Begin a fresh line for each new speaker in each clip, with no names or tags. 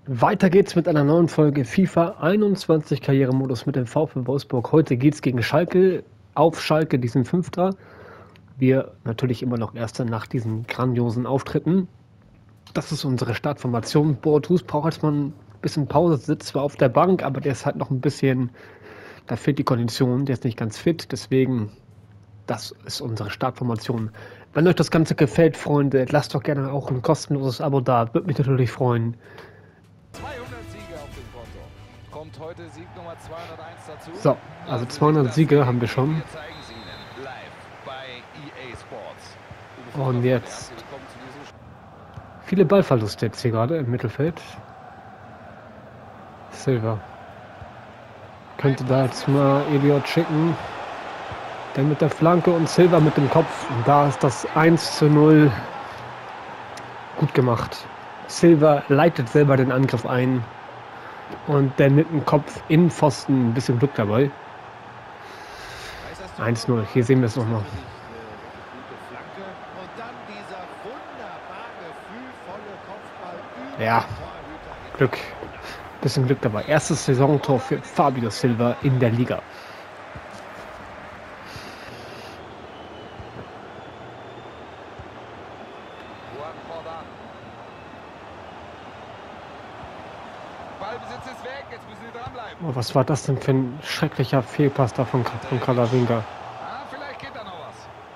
Weiter geht's mit einer neuen Folge FIFA 21 Karrieremodus mit dem VfL Wolfsburg. Heute geht's gegen Schalke, auf Schalke, die sind Fünfter. Wir natürlich immer noch Erster nach diesen grandiosen Auftritten. Das ist unsere Startformation. Boatus braucht jetzt mal ein bisschen Pause, sitzt zwar auf der Bank, aber der ist halt noch ein bisschen, da fehlt die Kondition, der ist nicht ganz fit, deswegen, das ist unsere Startformation. Wenn euch das Ganze gefällt, Freunde, lasst doch gerne auch ein kostenloses Abo da, würde mich natürlich freuen.
200 Siege auf dem Konto. Kommt heute Sieg Nummer 201 dazu.
So, also 200 Siege haben wir schon.
Wir zeigen sie Ihnen live bei EA Sports.
Und jetzt viele Ballverluste jetzt hier gerade im Mittelfeld. Silva könnte da jetzt mal Elliot schicken. Der mit der Flanke und Silva mit dem Kopf. Und da ist das 1:0 gut gemacht. Silva leitet selber den Angriff ein. Und der mit dem Kopf in den Pfosten, ein bisschen Glück dabei. 1:0, hier sehen wir es nochmal. Ja, Glück. Bisschen Glück dabei. Erstes Saisontor für Fabio Silva in der Liga.
Ballbesitz ist weg, jetzt müssen sie dranbleiben.
Oh, was war das denn für ein schrecklicher Fehlpass da von Calavinga?
Ah, vielleicht geht da noch was.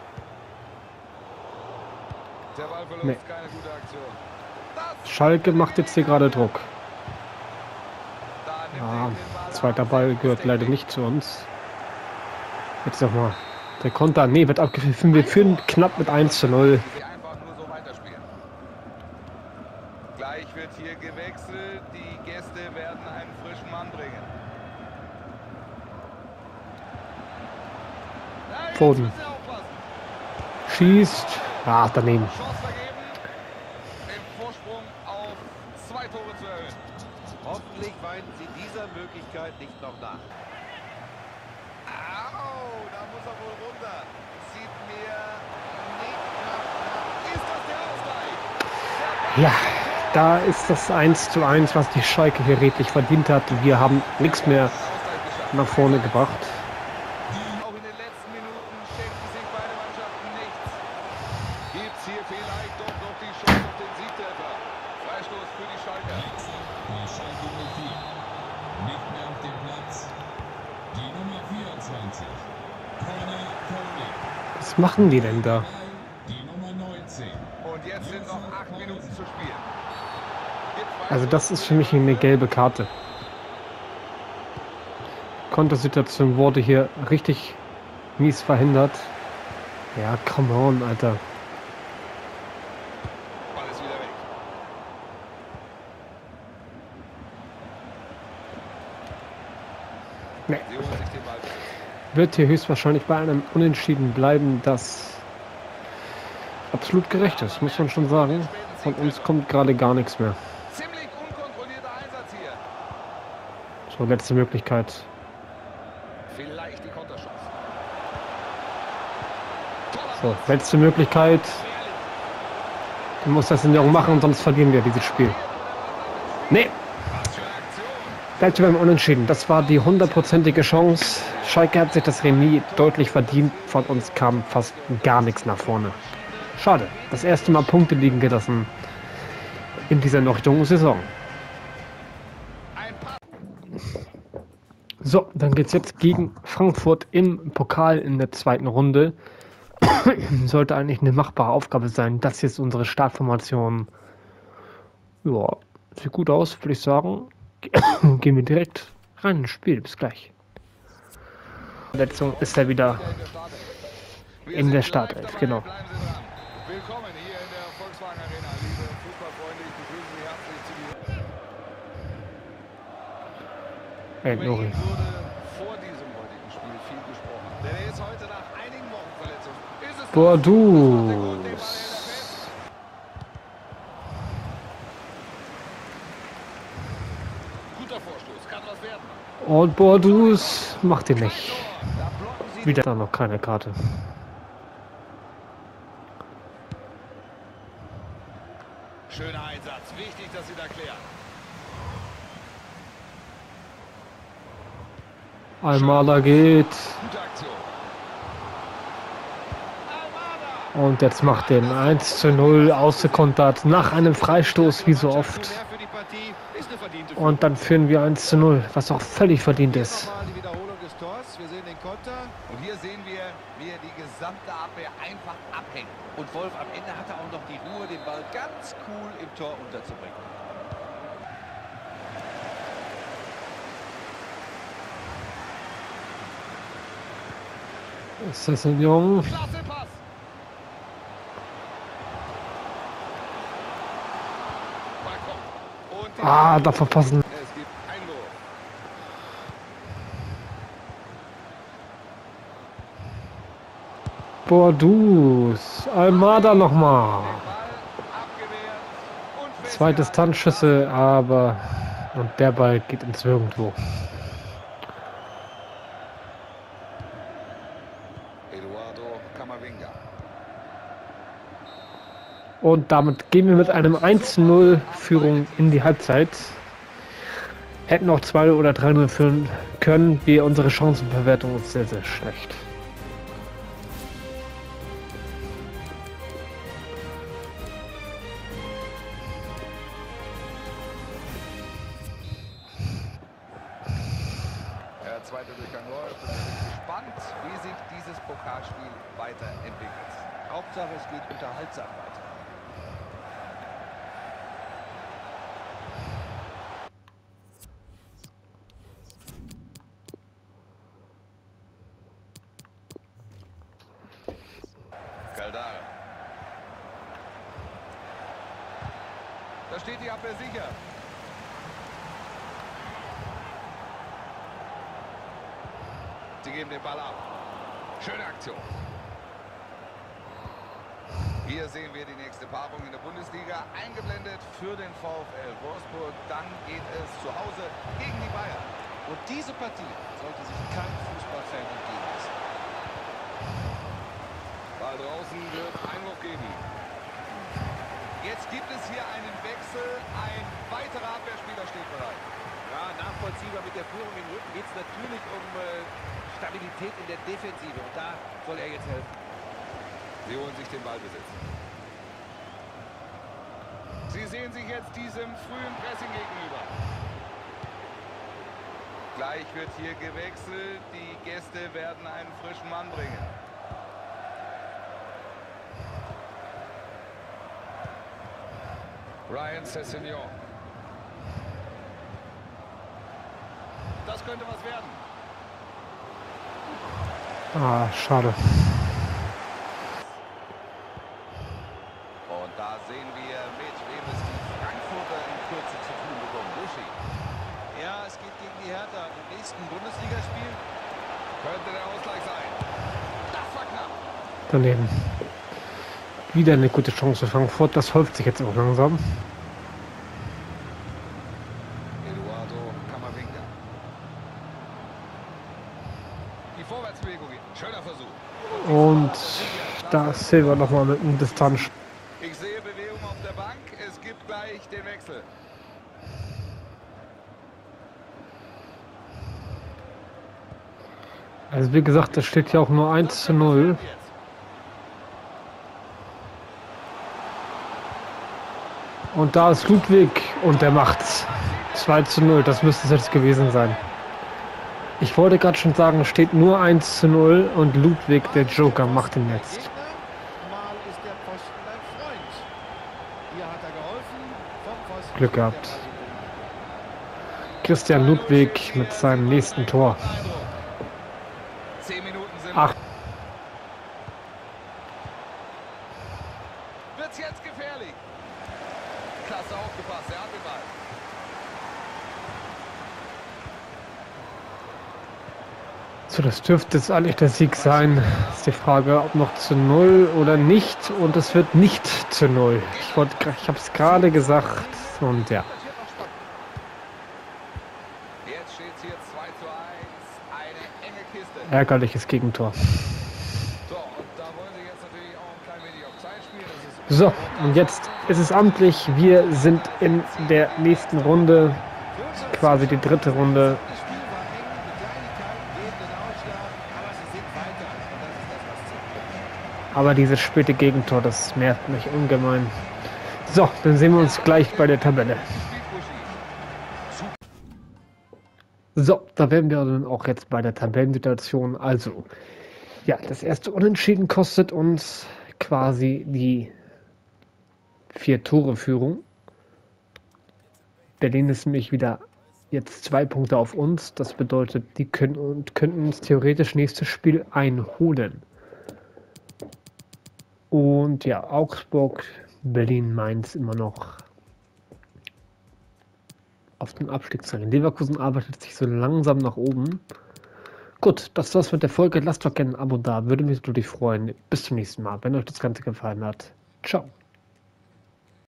Der Ballverlust,
Nee.
keine gute Aktion.
Schalke macht jetzt hier gerade Druck.
Da nimmt
Ah,
er den Ball
zweiter
ab.
Ball gehört leider nicht zu uns. Jetzt nochmal. Der Konter, nee, wird abgepfiffen. Wir führen knapp mit 1:0.
Die einfach nur so weiterspielen. Gleich wird hier gewechselt. Die Gäste werden einen frischen Mann bringen. Na, jetzt
Foden.
müssen sie aufpassen.
Schießt. Ah, daneben.
Chance vergeben, den Vorsprung auf 2 Tore zu erhöhen.
Hoffentlich weinen Sie dieser Möglichkeit nicht noch nach.
Au, da muss er wohl runter. Sieht mir nicht nach. Ist das der Ausgleich?
Ja, da ist das 1:1, was die Schalke hier redlich verdient hat. Wir haben nichts mehr nach vorne gebracht.
Auch in den letzten Minuten schenken sich beide Mannschaften nichts. Gibt's hier vielleicht doch noch die Chance auf den Siegtreffer? Freistoß für die Schalker.
Bei Schalke 04. Nicht mehr auf dem Platz. Die Nummer 24. Conor Cody.
Was machen die denn da?
Die Nummer 19.
Und jetzt sind noch 8 Minuten zu spielen. Gibt's
Also das ist für mich eine gelbe Karte. Kontersituation wurde hier richtig mies verhindert. Ja, come on, Alter.
Ball ist wieder weg.
Nee.
Sie holen sich den Ball.
Wird hier höchstwahrscheinlich bei einem Unentschieden bleiben, das absolut gerecht ist, muss man schon sagen. Von uns kommt gerade gar nichts mehr.
Ziemlich unkontrollierter Einsatz hier.
So, letzte Möglichkeit.
Vielleicht die Konterchance.
So, letzte Möglichkeit. Du musst das in der machen, sonst verlieren wir dieses Spiel. Nee,
Was für eine Aktion.
bleibt beim Unentschieden. Das war die 100%ige Chance. Schalke hat sich das Remis deutlich verdient. Von uns kam fast gar nichts nach vorne. Schade. Das erste Mal Punkte liegen gelassen in dieser noch jungen Saison.
Ein Pass.
So, dann geht's jetzt gegen Frankfurt im Pokal in der zweiten Runde. Sollte eigentlich eine machbare Aufgabe sein. Das hier ist unsere Startformation. Ja, sieht gut aus, würde ich sagen. Gehen wir direkt rein ins Spiel. Bis gleich. Verletzung ist er wieder
Wir
in
sind
der
live
Startelf,
dabei.
genau.
Bleiben Sie dran. Willkommen hier in der Volkswagen Arena, liebe Fußballfreunde. Ich begrüße Sie herzlich zu diesem.
Hey,
Über
Nuri.
ihn wurde vor diesem heutigen Spiel viel gesprochen. Denn er ist heute nach einigen Wochen Verletzung. Ist es
Boadus.
Guter Vorstoß, kann was werden.
Und Boadus macht ihn nicht.
Da blocken sie.
Wieder da noch keine Karte.
Schöner Einsatz. Wichtig, dass sie da klären.
Almada geht.
Gute Aktion.
Und jetzt macht den 1:0 ausgekontert nach einem Freistoß, wie so oft.
Für die Partie ist eine verdiente
Und dann führen wir 1:0, was auch völlig verdient ist.
Nochmal die Wiederholung des Tors. Wir sehen den Konter.
Und hier sehen wir, wie er die gesamte Abwehr einfach abhängt.
Und Wolf am Ende hatte auch noch die Ruhe, den Ball ganz cool im Tor unterzubringen.
Sessignon.
Klasse Pass. Ball kommt. Und
Ah, da verpassen.
es gibt Einwurf.
Bordus. Almada nochmal.
Ball abgewehrt und festgehalten.
Zwei Distanzschüsse, aber... Und der Ball geht ins Nirgendwo.
Eduardo Camavinga.
Und damit gehen wir mit einem 1:0 Führung in die Halbzeit. Hätten auch 2 oder 3:0 führen können. Unsere Chancenverwertung ist sehr, sehr schlecht.
Der zweite Durchgang läuft und wir sind gespannt, wie sich dieses Pokalspiel weiterentwickelt.
Hauptsache, es geht unterhaltsam weiter.
Caldara. Da steht die Abwehr sicher. Sie geben den Ball ab. Schöne Aktion. Hier sehen wir die nächste Paarung in der Bundesliga. Eingeblendet für den VfL Wolfsburg. Dann geht es zu Hause gegen die Bayern.
Und diese Partie sollte sich kein Fußballfan entgehen lassen.
Ball draußen wird Einwurf geben. Jetzt gibt es hier einen Wechsel. Ein weiterer Abwehrspieler steht bereit.
Ja, nachvollziehbar mit der Führung im Rücken geht es natürlich um Stabilität in der Defensive. Und da soll er jetzt helfen.
Sie holen sich den Ballbesitz. Sie sehen sich jetzt diesem frühen Pressing gegenüber. Gleich wird hier gewechselt. Die Gäste werden einen frischen Mann bringen. Ryan Sessegnon. Das könnte was werden.
Ah, schade.
Und da sehen wir, mit wem es die Frankfurter in Kürze zu tun bekommen. Buschi.
Ja, es geht gegen die Hertha im nächsten Bundesligaspiel.
Könnte der Ausgleich sein. Das war knapp.
Daneben. Wieder eine gute Chance für Frankfurt. Das häuft sich jetzt auch langsam.
Eduardo Camavinga. Die Vorwärtsbewegung. Schöner Versuch.
Und da ist Silva nochmal mit einem Distanz.
Ich sehe Bewegung auf der Bank. Es gibt gleich den Wechsel.
Also wie gesagt, das steht ja auch nur 1:0. Und da ist Ludwig und der macht's. 2:0, das müsste es jetzt gewesen sein. Ich wollte gerade schon sagen, es steht nur 1:0 und Ludwig, der Joker, macht ihn jetzt.
Mal ist der Pfosten ein Freund. Hier hat er geholfen. Vom Pfosten
Glück gehabt. Christian Ludwig mit seinem nächsten Tor.
10 Minuten sind.
Ach.
Wird's jetzt gefährlich. Klasse aufgepasst. Er hat den Ball.
So, das dürfte jetzt eigentlich der Sieg sein. Ist die Frage, ob noch zu 0 oder nicht. Und es wird nicht zu 0. Ich habe es gerade gesagt. Und ja.
Jetzt steht es hier 2:1. Eine enge Kiste.
Ärgerliches Gegentor.
So, und da wollen sie jetzt natürlich auch ein klein wenig auf Zeit spielen. Das ist
So, und jetzt ist es amtlich. Wir sind in der nächsten Runde. Quasi die dritte Runde.
Das Spiel war eng, mit Kleinigkeiten
Aber dieses späte Gegentor, das nervt mich ungemein. So, dann sehen wir uns gleich bei der Tabelle. So, da wären wir dann auch jetzt bei der Tabellensituation. Also, ja, das erste Unentschieden kostet uns quasi die 4-Tore-Führung. Berlin ist nämlich wieder jetzt 2 Punkte auf uns. Das bedeutet, die könnten uns theoretisch nächstes Spiel einholen. Und ja, Augsburg, Berlin, Mainz immer noch auf dem Abstiegsrang. Leverkusen arbeitet sich so langsam nach oben. Gut, das war's mit der Folge. Lasst doch gerne ein Abo da, würde mich natürlich freuen. Bis zum nächsten Mal, wenn euch das Ganze gefallen hat. Ciao.